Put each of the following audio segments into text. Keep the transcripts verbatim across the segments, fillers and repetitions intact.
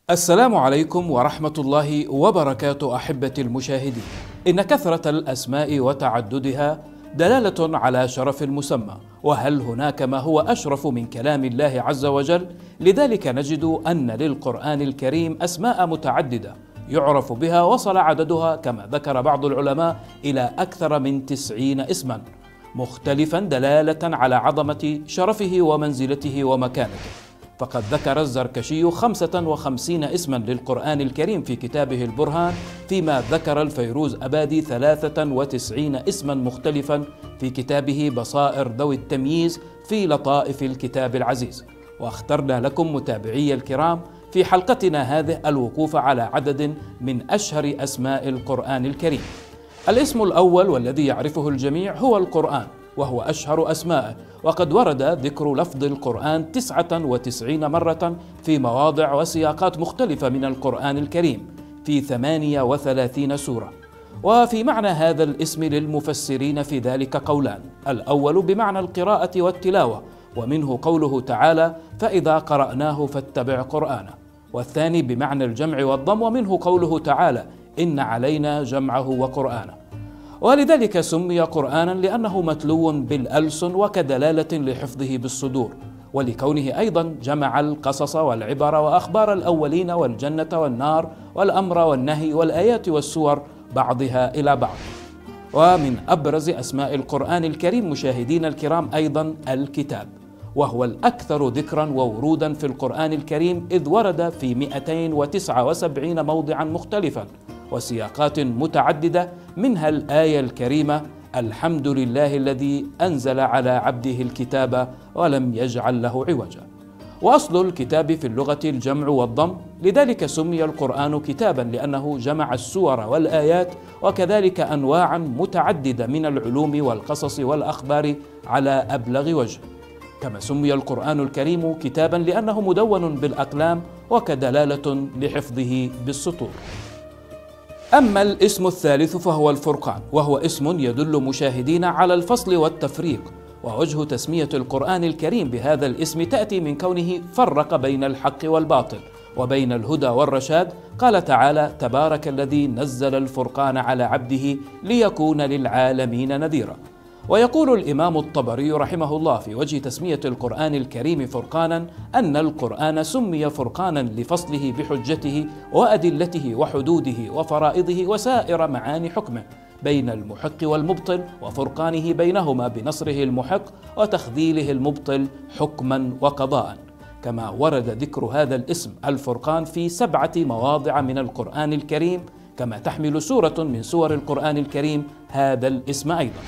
السلام عليكم ورحمة الله وبركاته. أحبتي المشاهدين، إن كثرة الأسماء وتعددها دلالة على شرف المسمى، وهل هناك ما هو أشرف من كلام الله عز وجل؟ لذلك نجد أن للقرآن الكريم أسماء متعددة يعرف بها، وصل عددها كما ذكر بعض العلماء إلى أكثر من تسعين اسما مختلفا دلالة على عظمة شرفه ومنزلته ومكانته. فقد ذكر الزركشي خمسة وخمسين اسما للقرآن الكريم في كتابه البرهان، فيما ذكر الفيروز أبادي ثلاثة وتسعين اسما مختلفا في كتابه بصائر ذوي التمييز في لطائف الكتاب العزيز. واخترنا لكم متابعي الكرام في حلقتنا هذه الوقوف على عدد من أشهر أسماء القرآن الكريم. الاسم الأول والذي يعرفه الجميع هو القرآن، وهو أشهر أسمائه، وقد ورد ذكر لفظ القرآن تسعة وتسعين مرة في مواضع وسياقات مختلفة من القرآن الكريم في ثمانية وثلاثين سورة. وفي معنى هذا الاسم للمفسرين في ذلك قولان: الأول بمعنى القراءة والتلاوة، ومنه قوله تعالى: فإذا قرأناه فاتبع قرآنه، والثاني بمعنى الجمع والضم، ومنه قوله تعالى: إن علينا جمعه وقرآنه. ولذلك سمي قرآنا لأنه متلو بالألسن وكدلالة لحفظه بالصدور، ولكونه أيضا جمع القصص والعبر وأخبار الأولين والجنة والنار والأمر والنهي والآيات والسور بعضها إلى بعض. ومن أبرز أسماء القرآن الكريم مشاهدين الكرام أيضا الكتاب، وهو الأكثر ذكرا وورودا في القرآن الكريم، إذ ورد في مئتين وتسعة وسبعين موضعا مختلفا وسياقات متعددة، منها الآية الكريمة: الحمد لله الذي أنزل على عبده الكتاب ولم يجعل له عوجا. وأصل الكتاب في اللغة الجمع والضم، لذلك سمي القرآن كتابا لأنه جمع السور والآيات وكذلك أنواعا متعددة من العلوم والقصص والأخبار على أبلغ وجه. كما سمي القرآن الكريم كتابا لأنه مدون بالأقلام وكدلالة لحفظه بالسطور. أما الاسم الثالث فهو الفرقان، وهو اسم يدل مشاهدين على الفصل والتفريق. ووجه تسمية القرآن الكريم بهذا الاسم تأتي من كونه فرق بين الحق والباطل وبين الهدى والرشاد. قال تعالى: تبارك الذي نزل الفرقان على عبده ليكون للعالمين نذيرا. ويقول الإمام الطبري رحمه الله في وجه تسمية القرآن الكريم فرقانا أن القرآن سمي فرقانا لفصله بحجته وأدلته وحدوده وفرائضه وسائر معاني حكمه بين المحق والمبطل، وفرقانه بينهما بنصره المحق وتخذيله المبطل حكما وقضاء. كما ورد ذكر هذا الاسم الفرقان في سبعة مواضع من القرآن الكريم، كما تحمل سورة من سور القرآن الكريم هذا الاسم أيضا.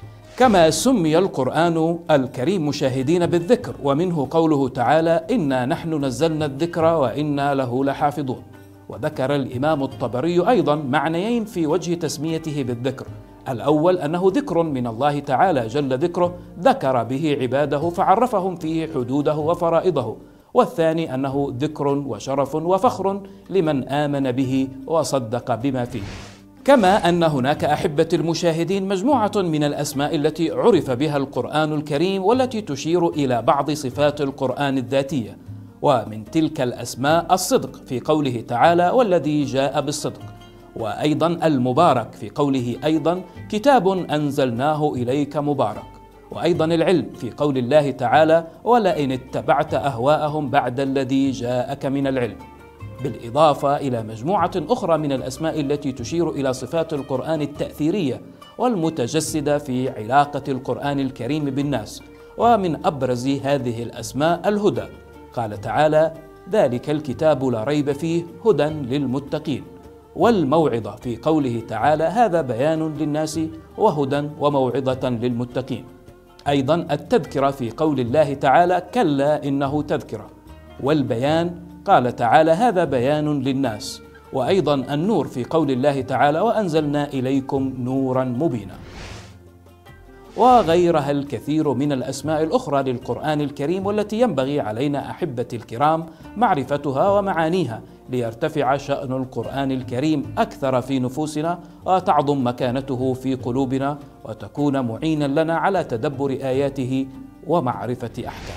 كما سمي القرآن الكريم مشاهدين بالذكر، ومنه قوله تعالى: إنا نحن نزلنا الذكر وإنا له لحافظون. وذكر الإمام الطبري أيضا معنيين في وجه تسميته بالذكر: الأول أنه ذكر من الله تعالى جل ذكره ذكر به عباده فعرفهم فيه حدوده وفرائضه، والثاني أنه ذكر وشرف وفخر لمن آمن به وصدق بما فيه. كما أن هناك أحبة المشاهدين مجموعة من الأسماء التي عرف بها القرآن الكريم والتي تشير إلى بعض صفات القرآن الذاتية، ومن تلك الأسماء الصدق في قوله تعالى: والذي جاء بالصدق، وأيضا المبارك في قوله أيضا: كتاب أنزلناه إليك مبارك، وأيضا العلم في قول الله تعالى: ولئن اتبعت أهواءهم بعد الذي جاءك من العلم، بالإضافة إلى مجموعة أخرى من الأسماء التي تشير إلى صفات القرآن التأثيرية والمتجسدة في علاقة القرآن الكريم بالناس. ومن أبرز هذه الأسماء الهدى، قال تعالى: ذلك الكتاب لا ريب فيه هدى للمتقين، والموعظة في قوله تعالى: هذا بيان للناس وهدى وموعظة للمتقين. أيضا التذكرة في قول الله تعالى: كلا إنه تذكرة، والبيان قال تعالى: هذا بيان للناس. وأيضا النور في قول الله تعالى: وأنزلنا إليكم نورا مبينا. وغيرها الكثير من الأسماء الأخرى للقرآن الكريم، والتي ينبغي علينا أحبتي الكرام معرفتها ومعانيها ليرتفع شأن القرآن الكريم أكثر في نفوسنا وتعظم مكانته في قلوبنا، وتكون معينا لنا على تدبر آياته ومعرفة أحكامه.